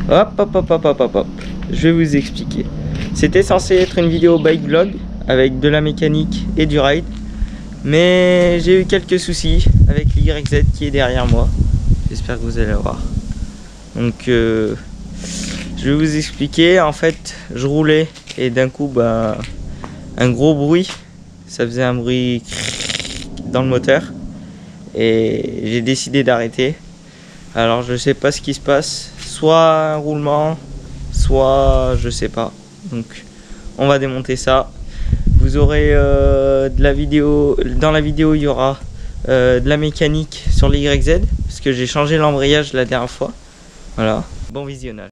Hop. Je vais vous expliquer. C'était censé être une vidéo bike vlog avec de la mécanique et du ride. Mais j'ai eu quelques soucis avec l'YZ qui est derrière moi. J'espère que vous allez voir. Donc je vais vous expliquer. En fait, je roulais et d'un coup, un gros bruit. Ça faisait un bruit dans le moteur. Et j'ai décidé d'arrêter. Alors je sais pas ce qui se passe. Soit un roulement, soit je sais pas. Donc on va démonter ça. Vous aurez de la vidéo. Dans la vidéo il y aura de la mécanique sur l'YZ. Parce que j'ai changé l'embrayage la dernière fois. Voilà. Bon visionnage.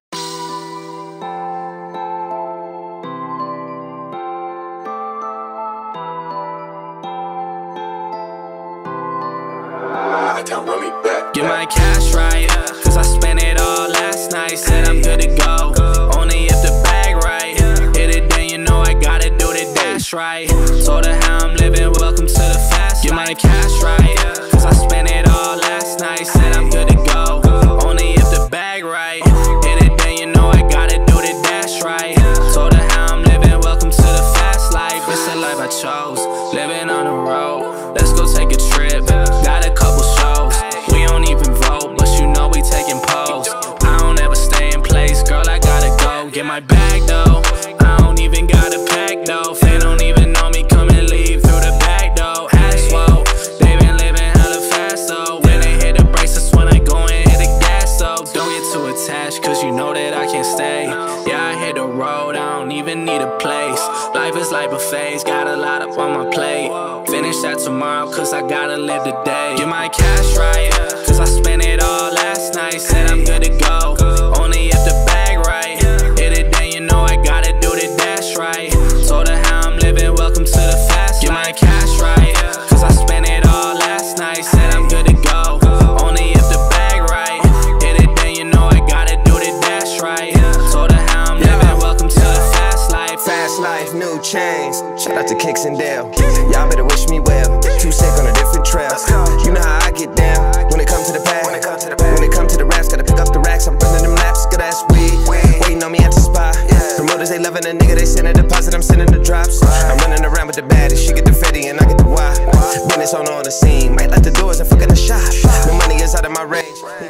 Get my cash right, cause I spent it all last night. Said I'm good to go, only if the bag right. Hit it then you know I gotta do the dash right. Told her how I'm living, welcome to the fast life. Get my cash right, cause I spent it all last night. Said I'm good to go, only if the bag right. Hit it then you know I gotta do the dash right. Told her how I'm living, welcome to the fast life. It's the life I chose, living on the road. Let's go take a trip, got a couple shows. We don't even vote, but you know we taking polls. I don't ever stay in place, girl, I gotta go. Get my bag though, I don't even got a pack though. They don't even know me, come and leave through the back though. Asphalt, they been living hella fast though. When they hit the brakes, that's when I go and hit the gas though. Don't get too attached, cause you know that I can't stay. Yeah, I hit the road, I don't even need a place. Life is like a phase, got a lot up on my plate. Finish that tomorrow, cause I gotta live the day. Get my cash right, cause I spent it all last night. Said I'm good to go, only if the bag right. Hit it then you know I gotta do the dash right. Told her how I'm living, welcome to the fast life. Get my cash right, cause I spent it all last night. Said I'm good to go, only if the bag right. Hit it then you know I gotta do the dash right. Told her how I'm living, welcome to the fast life. Fast life, new chains. Shout out to Kicks and Dale. Y'all better wish me well. Too sick on a different trail. You know how I get down when it comes to the bag. When it comes to the raps, gotta pick up the racks. I'm running them laps, good ass weed. Waiting on me at the spot. Promoters, they loving a nigga, they send a deposit, I'm sending the drops. I'm running around with the baddest, she get the fetty and I get the why. Business on the scene, might let the doors and fucking the shop. The money is out of my range.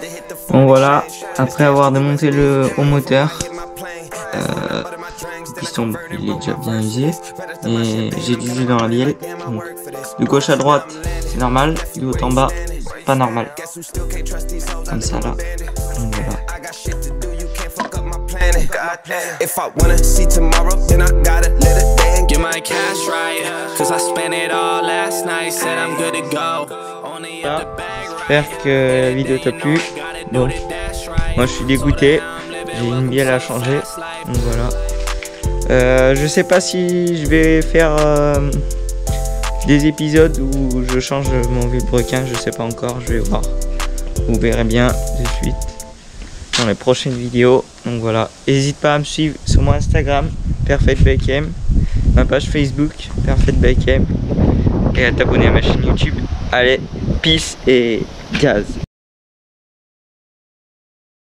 Bon voilà, après avoir démonté le haut moteur, le piston il est déjà bien usé et j'ai du jus dans la bielle. Donc, de gauche à droite c'est normal, de haut en bas pas normal. Comme ça là. Donc voilà. If I wanna see tomorrow, then I gotta let it day. Get my cash right, cause I spent it all last night. Said I'm good to go. Voilà. J'espère que la vidéo t'a plu. Bon, moi je suis dégoûté. J'ai une bielle à changer. Donc voilà. Je sais pas si je vais faire des épisodes où je change mon vilebrequin. Je sais pas encore. Je vais voir. Vous verrez bien de suite dans les prochaines vidéos. Donc voilà, n'hésite pas à me suivre sur mon Instagram Perfect Bike M, ma page Facebook Perfect Bike M et à t'abonner à ma chaîne YouTube. Allez, peace et gaz.